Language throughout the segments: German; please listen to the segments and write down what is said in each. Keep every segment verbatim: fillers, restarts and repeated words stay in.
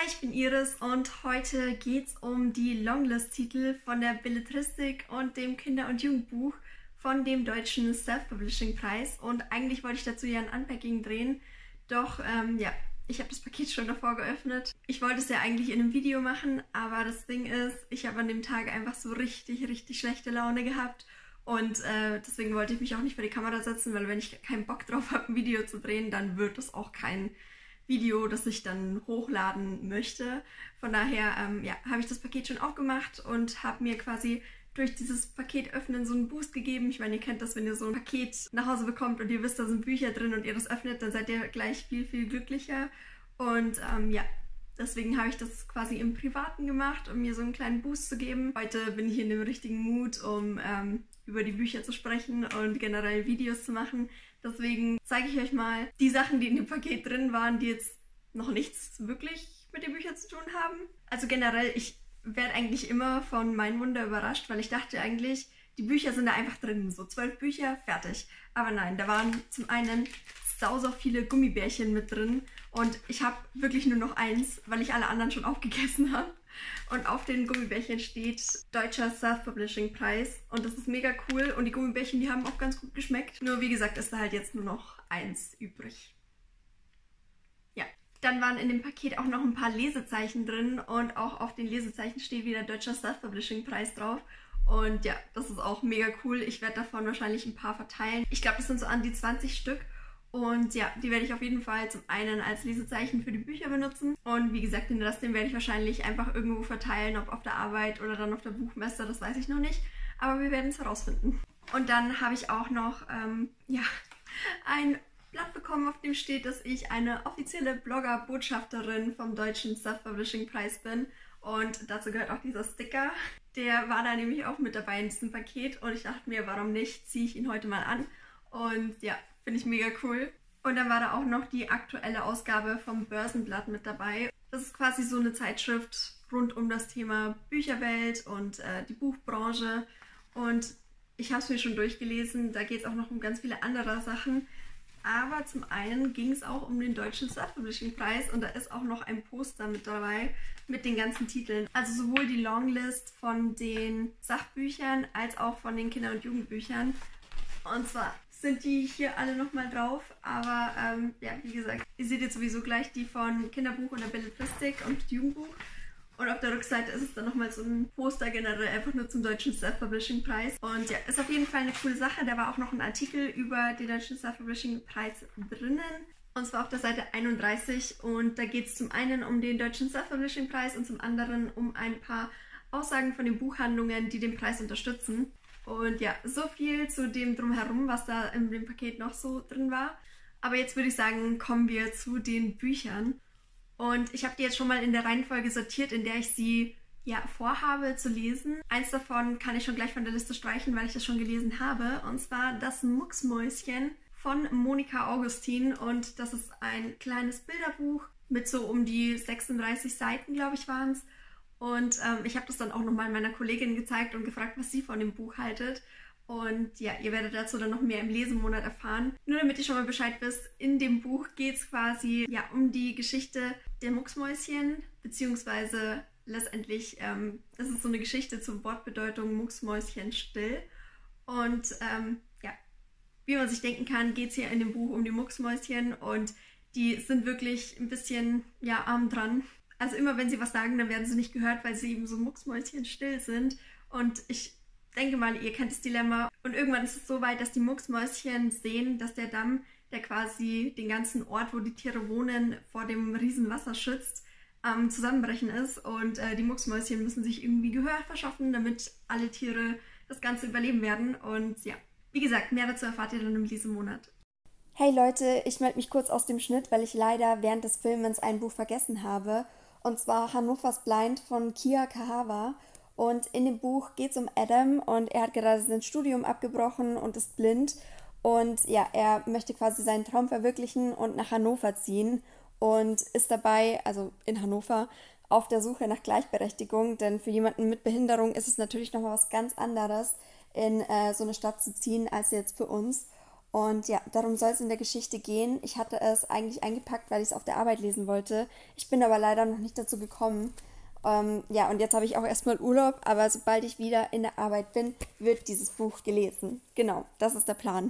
ich bin Iris und heute geht es um die Longlist-Titel von der Belletristik und dem Kinder- und Jugendbuch von dem Deutschen Self-Publishing-Preis. Und eigentlich wollte ich dazu ja ein Unpacking drehen, doch ähm, ja, ich habe das Paket schon davor geöffnet. Ich wollte es ja eigentlich in einem Video machen, aber das Ding ist, ich habe an dem Tag einfach so richtig, richtig schlechte Laune gehabt. Und äh, deswegen wollte ich mich auch nicht vor die Kamera setzen, weil wenn ich keinen Bock drauf habe, ein Video zu drehen, dann wird es auch kein Video, das ich dann hochladen möchte. Von daher ähm, ja, habe ich das Paket schon aufgemacht und habe mir quasi durch dieses Paket öffnen so einen Boost gegeben. Ich meine, ihr kennt das, wenn ihr so ein Paket nach Hause bekommt und ihr wisst, da sind Bücher drin und ihr das öffnet, dann seid ihr gleich viel, viel glücklicher. Und ähm, ja, deswegen habe ich das quasi im Privaten gemacht, um mir so einen kleinen Boost zu geben. Heute bin ich in dem richtigen Mut, um ähm, über die Bücher zu sprechen und generell Videos zu machen. Deswegen zeige ich euch mal die Sachen, die in dem Paket drin waren, die jetzt noch nichts wirklich mit den Büchern zu tun haben. Also generell, ich werde eigentlich immer von Mein Wunder überrascht, weil ich dachte eigentlich, die Bücher sind da einfach drin. So zwölf Bücher, fertig. Aber nein, da waren zum einen sau, sau viele Gummibärchen mit drin und ich habe wirklich nur noch eins, weil ich alle anderen schon aufgegessen habe. Und auf den Gummibärchen steht Deutscher Self-Publishing-Preis und das ist mega cool und die Gummibärchen, die haben auch ganz gut geschmeckt. Nur wie gesagt, ist da halt jetzt nur noch eins übrig. Ja, dann waren in dem Paket auch noch ein paar Lesezeichen drin und auch auf den Lesezeichen steht wieder Deutscher Self-Publishing-Preis drauf. Und ja, das ist auch mega cool. Ich werde davon wahrscheinlich ein paar verteilen. Ich glaube, das sind so an die zwanzig Stück. Und ja, die werde ich auf jeden Fall zum einen als Lesezeichen für die Bücher benutzen. Und wie gesagt, den Rest, den werde ich wahrscheinlich einfach irgendwo verteilen, ob auf der Arbeit oder dann auf der Buchmesse, das weiß ich noch nicht. Aber wir werden es herausfinden. Und dann habe ich auch noch ähm, ja, ein Blatt bekommen, auf dem steht, dass ich eine offizielle Blogger-Botschafterin vom Deutschen Self-Publishing-Preis bin. Und dazu gehört auch dieser Sticker. Der war da nämlich auch mit dabei in diesem Paket. Und ich dachte mir, warum nicht, ziehe ich ihn heute mal an. Und ja, finde ich mega cool. Und dann war da auch noch die aktuelle Ausgabe vom Börsenblatt mit dabei. Das ist quasi so eine Zeitschrift rund um das Thema Bücherwelt und äh, die Buchbranche. Und ich habe es mir schon durchgelesen, da geht es auch noch um ganz viele andere Sachen. Aber zum einen ging es auch um den Deutschen Self-Publishing-Preis und da ist auch noch ein Poster mit dabei mit den ganzen Titeln. Also sowohl die Longlist von den Sachbüchern als auch von den Kinder- und Jugendbüchern. Und zwar sind die hier alle nochmal drauf, aber ähm, ja, wie gesagt, ihr seht jetzt sowieso gleich die von Kinderbuch und der Belletristik und Jugendbuch. Und auf der Rückseite ist es dann nochmal so ein Poster generell einfach nur zum Deutschen Self-Publishing-Preis. Und ja, ist auf jeden Fall eine coole Sache. Da war auch noch ein Artikel über den Deutschen Self-Publishing-Preis drinnen. Und zwar auf der Seite einunddreißig. Und da geht es zum einen um den Deutschen Self-Publishing-Preis und zum anderen um ein paar Aussagen von den Buchhandlungen, die den Preis unterstützen. Und ja, so viel zu dem Drumherum, was da in dem Paket noch so drin war. Aber jetzt würde ich sagen, kommen wir zu den Büchern. Und ich habe die jetzt schon mal in der Reihenfolge sortiert, in der ich sie ja vorhabe zu lesen. Eins davon kann ich schon gleich von der Liste streichen, weil ich das schon gelesen habe. Und zwar Das Mucksmäuschen von Monika Augustin. Und das ist ein kleines Bilderbuch mit so um die sechsunddreißig Seiten, glaube ich, waren es. Und ähm, ich habe das dann auch nochmal meiner Kollegin gezeigt und gefragt, was sie von dem Buch haltet. Und ja, ihr werdet dazu dann noch mehr im Lesemonat erfahren. Nur damit ihr schon mal Bescheid wisst, in dem Buch geht es quasi ja, um die Geschichte der Mucksmäuschen, beziehungsweise letztendlich ähm, es ist so eine Geschichte zur Wortbedeutung Mucksmäuschen still. Und ähm, ja, wie man sich denken kann, geht es hier in dem Buch um die Mucksmäuschen und die sind wirklich ein bisschen ja, arm dran. Also immer wenn sie was sagen, dann werden sie nicht gehört, weil sie eben so Mucksmäuschen still sind. Und ich denke mal, ihr kennt das Dilemma. Und irgendwann ist es so weit, dass die Mucksmäuschen sehen, dass der Damm, der quasi den ganzen Ort, wo die Tiere wohnen, vor dem Riesenwasser schützt, am Zusammenbrechen ist. Und äh, die Mucksmäuschen müssen sich irgendwie Gehör verschaffen, damit alle Tiere das Ganze überleben werden. Und ja, wie gesagt, mehr dazu erfahrt ihr dann im Lesemonat. Hey Leute, ich melde mich kurz aus dem Schnitt, weil ich leider während des Filmens ein Buch vergessen habe. Und zwar Hannovers Blind von Kia Kahawa. Und in dem Buch geht es um Adam und er hat gerade sein Studium abgebrochen und ist blind. Und ja, er möchte quasi seinen Traum verwirklichen und nach Hannover ziehen und ist dabei, also in Hannover, auf der Suche nach Gleichberechtigung. Denn für jemanden mit Behinderung ist es natürlich nochmal was ganz anderes, in äh, so eine Stadt zu ziehen, als jetzt für uns. Und ja, darum soll es in der Geschichte gehen. Ich hatte es eigentlich eingepackt, weil ich es auf der Arbeit lesen wollte. Ich bin aber leider noch nicht dazu gekommen. Ähm, ja, und jetzt habe ich auch erstmal Urlaub, aber sobald ich wieder in der Arbeit bin, wird dieses Buch gelesen. Genau, das ist der Plan.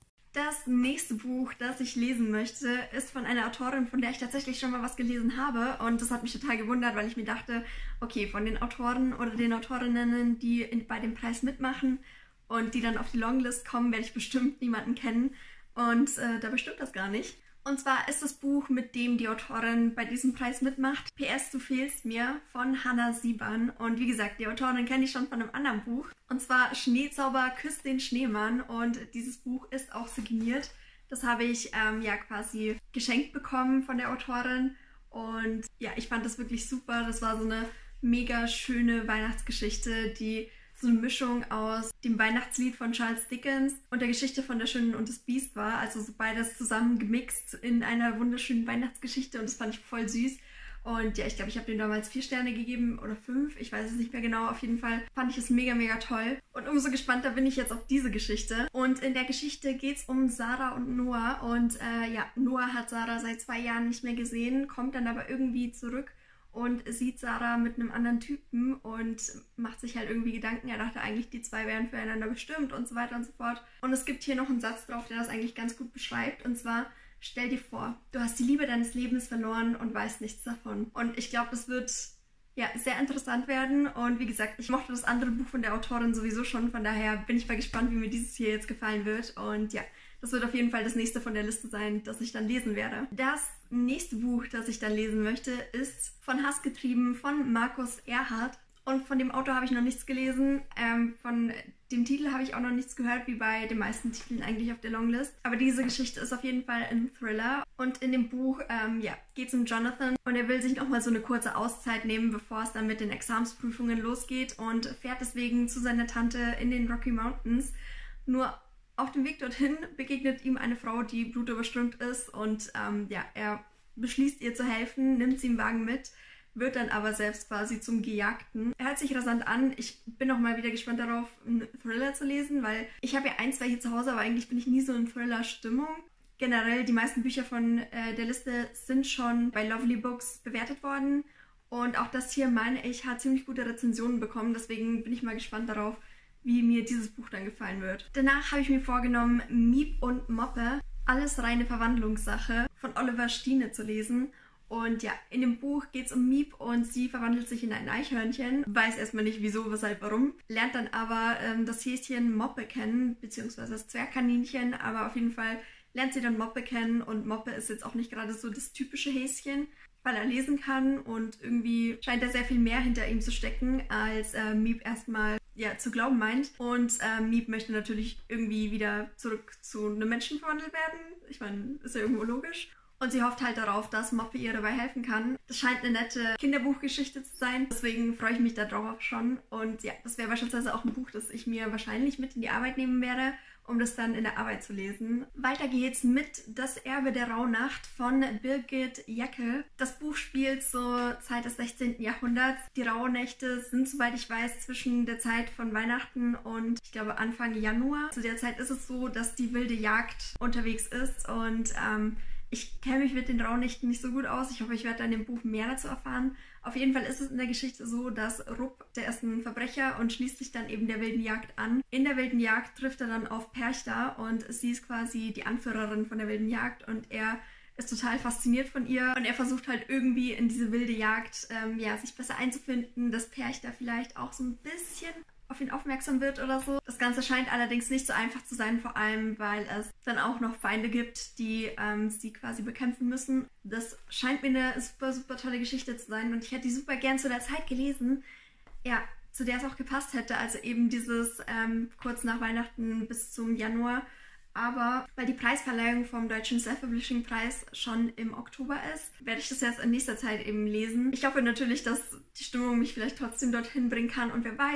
Das nächste Buch, das ich lesen möchte, ist von einer Autorin, von der ich tatsächlich schon mal was gelesen habe. Und das hat mich total gewundert, weil ich mir dachte, okay, von den Autoren oder den Autorinnen, die in, bei dem Preis mitmachen und die dann auf die Longlist kommen, werde ich bestimmt niemanden kennen. Und äh, dabei stimmt das gar nicht. Und zwar ist das Buch, mit dem die Autorin bei diesem Preis mitmacht, P S, du fehlst mir, von Hannah Siebern. Und wie gesagt, die Autorin kenne ich schon von einem anderen Buch. Und zwar Schneezauber küsst den Schneemann. Und dieses Buch ist auch signiert. Das habe ich ähm, ja quasi geschenkt bekommen von der Autorin. Und ja, ich fand das wirklich super. Das war so eine mega schöne Weihnachtsgeschichte, die so eine Mischung aus dem Weihnachtslied von Charles Dickens und der Geschichte von Der Schöne und das Biest war. Also so beides zusammen gemixt in einer wunderschönen Weihnachtsgeschichte und das fand ich voll süß. Und ja, ich glaube, ich habe dem damals vier Sterne gegeben oder fünf, ich weiß es nicht mehr genau. Auf jeden Fall fand ich es mega, mega toll. Und umso gespannter bin ich jetzt auf diese Geschichte. Und in der Geschichte geht es um Sarah und Noah. Und äh, ja, Noah hat Sarah seit zwei Jahren nicht mehr gesehen, kommt dann aber irgendwie zurück und sieht Sarah mit einem anderen Typen und macht sich halt irgendwie Gedanken. Er dachte eigentlich, die zwei wären füreinander bestimmt und so weiter und so fort. Und es gibt hier noch einen Satz drauf, der das eigentlich ganz gut beschreibt. Und zwar, stell dir vor, du hast die Liebe deines Lebens verloren und weißt nichts davon. Und ich glaube, das wird ja sehr interessant werden. Und wie gesagt, ich mochte das andere Buch von der Autorin sowieso schon. Von daher bin ich mal gespannt, wie mir dieses hier jetzt gefallen wird. Und ja, das wird auf jeden Fall das nächste von der Liste sein, das ich dann lesen werde. Das nächste Buch, das ich dann lesen möchte, ist Von Hass getrieben von Markus Erhardt. Und von dem Autor habe ich noch nichts gelesen. Ähm, von dem Titel habe ich auch noch nichts gehört, wie bei den meisten Titeln eigentlich auf der Longlist. Aber diese Geschichte ist auf jeden Fall ein Thriller. Und in dem Buch ähm, ja, geht es um Jonathan. Und er will sich nochmal so eine kurze Auszeit nehmen, bevor es dann mit den Examensprüfungen losgeht. Und fährt deswegen zu seiner Tante in den Rocky Mountains. Nur auf dem Weg dorthin begegnet ihm eine Frau, die blutüberströmt ist und ähm, ja, er beschließt ihr zu helfen, nimmt sie im Wagen mit, wird dann aber selbst quasi zum Gejagten. Er hört sich rasant an. Ich bin auch mal wieder gespannt darauf, einen Thriller zu lesen, weil ich habe ja ein, zwei hier zu Hause, aber eigentlich bin ich nie so in Thriller-Stimmung. Generell, die meisten Bücher von äh, der Liste sind schon bei Lovely Books bewertet worden und auch das hier, meine ich, hat ziemlich gute Rezensionen bekommen, deswegen bin ich mal gespannt darauf, wie mir dieses Buch dann gefallen wird. Danach habe ich mir vorgenommen, Miep und Moppe, alles reine Verwandlungssache, von Oliver Stiene zu lesen. Und ja, in dem Buch geht es um Miep und sie verwandelt sich in ein Eichhörnchen. Weiß erstmal nicht wieso, weshalb, warum. Lernt dann aber ähm, das Häschen Moppe kennen, beziehungsweise das Zwergkaninchen. Aber auf jeden Fall lernt sie dann Moppe kennen und Moppe ist jetzt auch nicht gerade so das typische Häschen, weil er lesen kann und irgendwie scheint da sehr viel mehr hinter ihm zu stecken, als äh, Miep erstmal ja, zu glauben meint. Und äh, Miep möchte natürlich irgendwie wieder zurück zu einem Menschen verwandelt werden. Ich meine, ist ja irgendwo logisch. Und sie hofft halt darauf, dass Moppe ihr dabei helfen kann. Das scheint eine nette Kinderbuchgeschichte zu sein. Deswegen freue ich mich darauf schon. Und ja, das wäre beispielsweise auch ein Buch, das ich mir wahrscheinlich mit in die Arbeit nehmen werde, um das dann in der Arbeit zu lesen. Weiter geht's mit Das Erbe der Rauhnacht von Birgit Jeckel. Das Buch spielt zur Zeit des sechzehnten Jahrhunderts. Die Rauhnächte sind, soweit ich weiß, zwischen der Zeit von Weihnachten und ich glaube Anfang Januar. Zu der Zeit ist es so, dass die wilde Jagd unterwegs ist und ähm, ich kenne mich mit den Rauhnächten nicht so gut aus. Ich hoffe, ich werde dann in dem Buch mehr dazu erfahren. Auf jeden Fall ist es in der Geschichte so, dass Rupp, der ist ein Verbrecher und schließt sich dann eben der wilden Jagd an. In der wilden Jagd trifft er dann auf Perchta und sie ist quasi die Anführerin von der wilden Jagd und er ist total fasziniert von ihr und er versucht halt irgendwie in diese wilde Jagd ähm, ja, sich besser einzufinden, dass Perchta vielleicht auch so ein bisschen auf ihn aufmerksam wird oder so. Das Ganze scheint allerdings nicht so einfach zu sein, vor allem weil es dann auch noch Feinde gibt, die ähm, sie quasi bekämpfen müssen. Das scheint mir eine super, super tolle Geschichte zu sein und ich hätte die super gern zu der Zeit gelesen, ja, zu der es auch gepasst hätte, also eben dieses ähm, kurz nach Weihnachten bis zum Januar. Aber weil die Preisverleihung vom Deutschen Self-Publishing-Preis schon im Oktober ist, werde ich das erst in nächster Zeit eben lesen. Ich hoffe natürlich, dass die Stimmung mich vielleicht trotzdem dorthin bringen kann und wer weiß,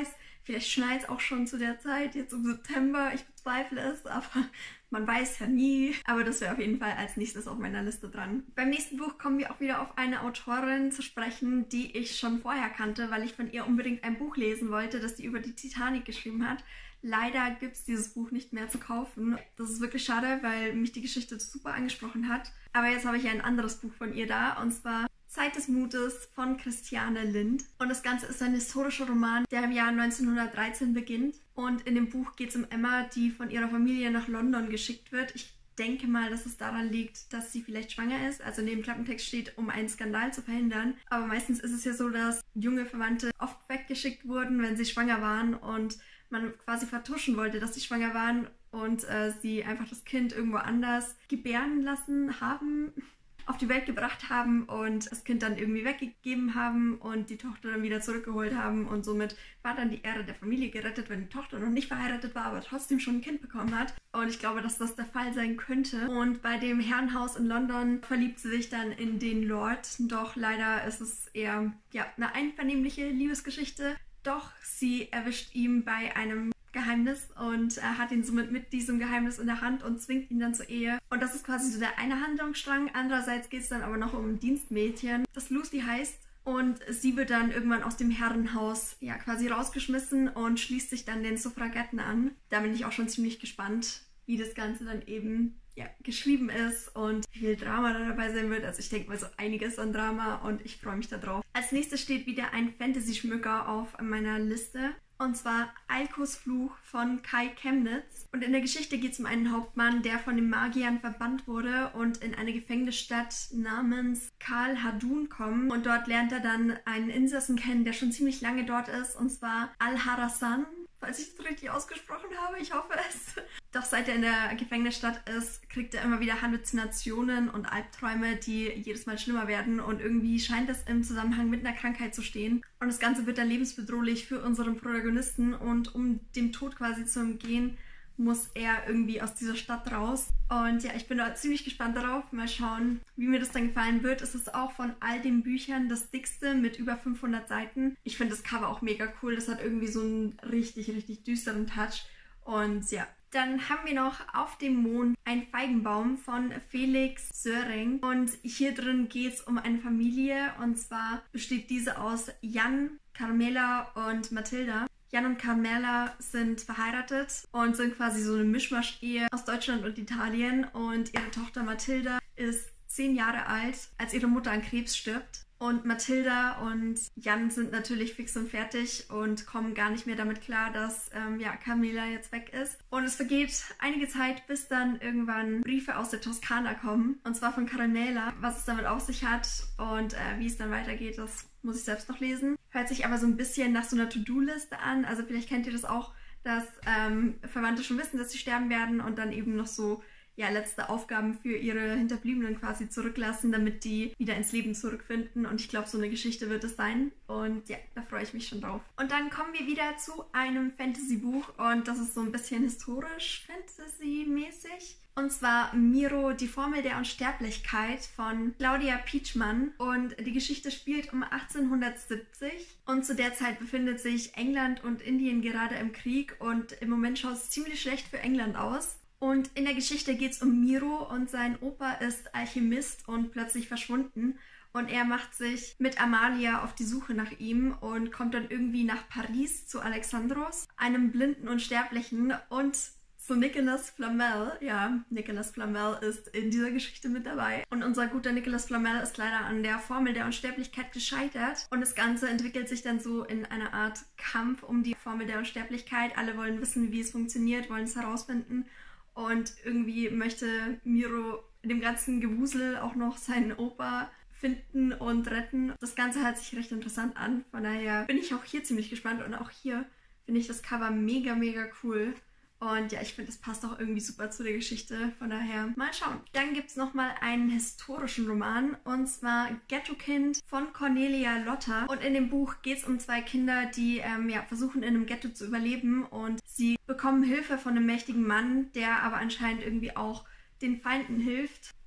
Vielleicht schneit es auch schon zu der Zeit, jetzt im September. Ich bezweifle es, aber man weiß ja nie. Aber das wäre auf jeden Fall als nächstes auf meiner Liste dran. Beim nächsten Buch kommen wir auch wieder auf eine Autorin zu sprechen, die ich schon vorher kannte, weil ich von ihr unbedingt ein Buch lesen wollte, das sie über die Titanic geschrieben hat. Leider gibt es dieses Buch nicht mehr zu kaufen. Das ist wirklich schade, weil mich die Geschichte super angesprochen hat. Aber jetzt habe ich ein anderes Buch von ihr da, und zwar Zeit des Mutes von Christiane Lind. Und das Ganze ist ein historischer Roman, der im Jahr neunzehnhundertdreizehn beginnt. Und in dem Buch geht es um Emma, die von ihrer Familie nach London geschickt wird. Ich denke mal, dass es daran liegt, dass sie vielleicht schwanger ist. Also neben Klappentext steht, um einen Skandal zu verhindern. Aber meistens ist es ja so, dass junge Verwandte oft weggeschickt wurden, wenn sie schwanger waren und man quasi vertuschen wollte, dass sie schwanger waren und äh, sie einfach das Kind irgendwo anders gebären lassen haben, auf die Welt gebracht haben und das Kind dann irgendwie weggegeben haben und die Tochter dann wieder zurückgeholt haben, und somit war dann die Ehre der Familie gerettet, wenn die Tochter noch nicht verheiratet war, aber trotzdem schon ein Kind bekommen hat. Und ich glaube, dass das der Fall sein könnte. Und bei dem Herrenhaus in London verliebt sie sich dann in den Lord, doch leider ist es eher ja, eine einvernehmliche Liebesgeschichte. Doch sie erwischt ihn bei einem Geheimnis und er hat ihn somit mit diesem Geheimnis in der Hand und zwingt ihn dann zur Ehe. Und das ist quasi so der eine Handlungsstrang. Andererseits geht es dann aber noch um ein Dienstmädchen, das Lucy heißt. Und sie wird dann irgendwann aus dem Herrenhaus ja quasi rausgeschmissen und schließt sich dann den Suffragetten an. Da bin ich auch schon ziemlich gespannt, wie das Ganze dann eben ja, geschrieben ist und wie viel Drama da dabei sein wird. Also ich denke mal so einiges an Drama und ich freue mich da drauf. Als nächstes steht wieder ein Fantasy-Schmücker auf meiner Liste. Und zwar Alkos Fluch von Kai Chemnitz. Und in der Geschichte geht es um einen Hauptmann, der von den Magiern verbannt wurde und in eine Gefängnisstadt namens Karl Hadun kommt. Und dort lernt er dann einen Insassen kennen, der schon ziemlich lange dort ist, und zwar Al-Harasan. Falls ich das richtig ausgesprochen habe, ich hoffe es. Doch seit er in der Gefängnisstadt ist, kriegt er immer wieder Halluzinationen und Albträume, die jedes Mal schlimmer werden. Und irgendwie scheint es im Zusammenhang mit einer Krankheit zu stehen. Und das Ganze wird dann lebensbedrohlich für unseren Protagonisten. Und um dem Tod quasi zu umgehen, muss er irgendwie aus dieser Stadt raus. Und ja, ich bin da ziemlich gespannt darauf. Mal schauen, wie mir das dann gefallen wird. Es ist auch von all den Büchern das dickste mit über fünfhundert Seiten. Ich finde das Cover auch mega cool. Das hat irgendwie so einen richtig, richtig düsteren Touch. Und ja, dann haben wir noch Auf dem Mond ein Feigenbaum von Felix Söring. Und hier drin geht es um eine Familie. Und zwar besteht diese aus Jan, Carmela und Mathilda. Jan und Carmela sind verheiratet und sind quasi so eine Mischmasch-Ehe aus Deutschland und Italien. Und ihre Tochter Mathilda ist zehn Jahre alt, als ihre Mutter an Krebs stirbt. Und Mathilda und Jan sind natürlich fix und fertig und kommen gar nicht mehr damit klar, dass ähm, ja, Carmela jetzt weg ist. Und es vergeht einige Zeit, bis dann irgendwann Briefe aus der Toskana kommen. Und zwar von Carmela, was es damit auf sich hat und äh, wie es dann weitergeht, das muss ich selbst noch lesen. Hört sich aber so ein bisschen nach so einer To-Do-Liste an. Also vielleicht kennt ihr das auch, dass ähm, Verwandte schon wissen, dass sie sterben werden und dann eben noch so ja, letzte Aufgaben für ihre Hinterbliebenen quasi zurücklassen, damit die wieder ins Leben zurückfinden. Und ich glaube, so eine Geschichte wird es sein. Und ja, da freue ich mich schon drauf. Und dann kommen wir wieder zu einem Fantasy-Buch. Und das ist so ein bisschen historisch Fantasy-mäßig. Und zwar Miro, die Formel der Unsterblichkeit von Claudia Pietschmann. Und die Geschichte spielt um achtzehnhundertsiebzig. Und zu der Zeit befindet sich England und Indien gerade im Krieg. Und im Moment schaut es ziemlich schlecht für England aus. Und in der Geschichte geht es um Miro und sein Opa ist Alchemist und plötzlich verschwunden. Und er macht sich mit Amalia auf die Suche nach ihm und kommt dann irgendwie nach Paris zu Alexandros, einem blinden Unsterblichen, und zu Nicolas Flamel. Ja, Nicolas Flamel ist in dieser Geschichte mit dabei. Und unser guter Nicolas Flamel ist leider an der Formel der Unsterblichkeit gescheitert. Und das Ganze entwickelt sich dann so in einer Art Kampf um die Formel der Unsterblichkeit. Alle wollen wissen, wie es funktioniert, wollen es herausfinden. Und irgendwie möchte Miro in dem ganzen Gewusel auch noch seinen Opa finden und retten. Das Ganze hört sich recht interessant an. Von daher bin ich auch hier ziemlich gespannt. Und auch hier finde ich das Cover mega, mega cool. Und ja, ich finde, das passt auch irgendwie super zu der Geschichte. Von daher mal schauen. Dann gibt es nochmal einen historischen Roman. Und zwar Ghetto-Kind von Cornelia Lotter. Und in dem Buch geht es um zwei Kinder, die ähm, ja, versuchen, in einem Ghetto zu überleben. Und sie bekommen Hilfe von einem mächtigen Mann, der aber anscheinend irgendwie auch den Feinden hilft.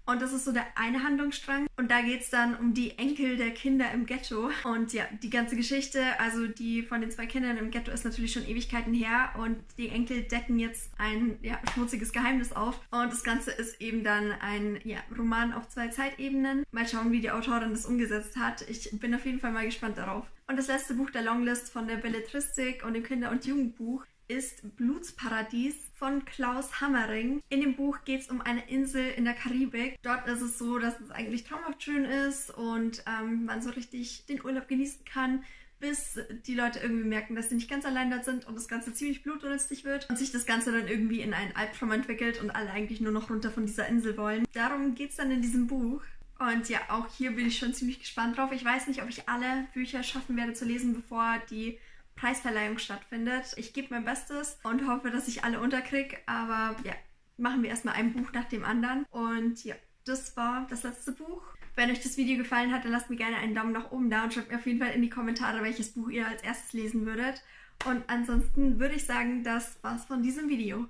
Und das ist so der eine Handlungsstrang. Und da geht es dann um die Enkel der Kinder im Ghetto. Und ja, die ganze Geschichte, also die von den zwei Kindern im Ghetto ist natürlich schon Ewigkeiten her. Und die Enkel decken jetzt ein ja, schmutziges Geheimnis auf. Und das Ganze ist eben dann ein ja, Roman auf zwei Zeitebenen. Mal schauen, wie die Autorin das umgesetzt hat. Ich bin auf jeden Fall mal gespannt darauf. Und das letzte Buch der Longlist von der Belletristik und dem Kinder- und Jugendbuch ist Blutsparadies von Klaus Hammering. In dem Buch geht es um eine Insel in der Karibik. Dort ist es so, dass es eigentlich traumhaft schön ist und ähm, man so richtig den Urlaub genießen kann, bis die Leute irgendwie merken, dass sie nicht ganz allein dort sind und das Ganze ziemlich blutrünstig wird und sich das Ganze dann irgendwie in einen Albtraum entwickelt und alle eigentlich nur noch runter von dieser Insel wollen. Darum geht es dann in diesem Buch. Und ja, auch hier bin ich schon ziemlich gespannt drauf. Ich weiß nicht, ob ich alle Bücher schaffen werde zu lesen, bevor die Preisverleihung stattfindet. Ich gebe mein Bestes und hoffe, dass ich alle unterkriege. Aber ja, machen wir erstmal ein Buch nach dem anderen. Und ja, das war das letzte Buch. Wenn euch das Video gefallen hat, dann lasst mir gerne einen Daumen nach oben da und schreibt mir auf jeden Fall in die Kommentare, welches Buch ihr als erstes lesen würdet. Und ansonsten würde ich sagen, das war's von diesem Video.